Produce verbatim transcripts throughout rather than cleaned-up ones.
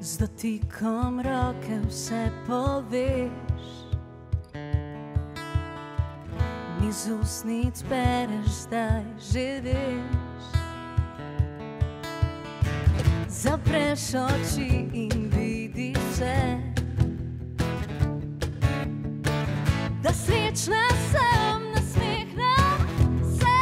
Z dotikom roke vse poveš, niz usnic bereš, zdaj že veš. Zapreš oči in vidiš vse, da srečna sem, nasmehnem se.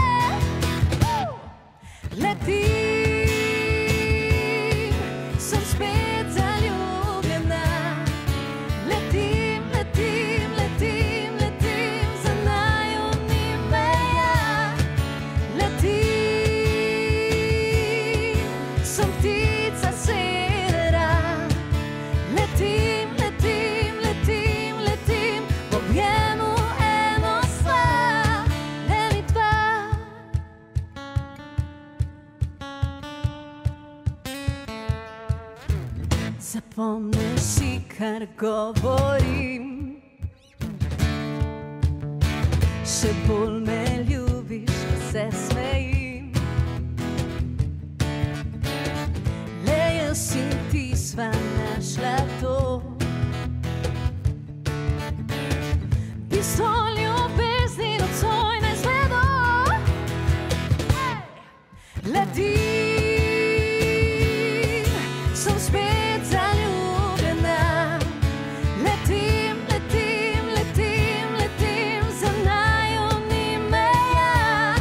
Letim, sem spet zaljubljena. Letim, letim, letim, letim, za naju ni meja. Letim, sem ptica severa. Letim, letim, letim, letim, v objemu eno sva, ne mi dva. Zapomniš si, kar govorim, še bolj me ljubiš, ko se smejim. Le jaz in ti sva našla to, bistvo ljubezni nocoj naj zvedo. Letim, sem spet zaljubljena. Letim, letim, letim, letim, za naju ni meja.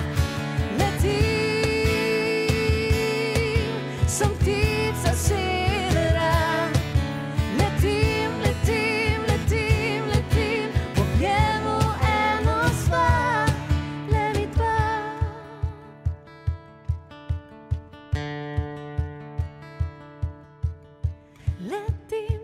Letim, sem ptica severa. Letim, letim, letim, letim, v objemu eno sva, le mi dva. Letim,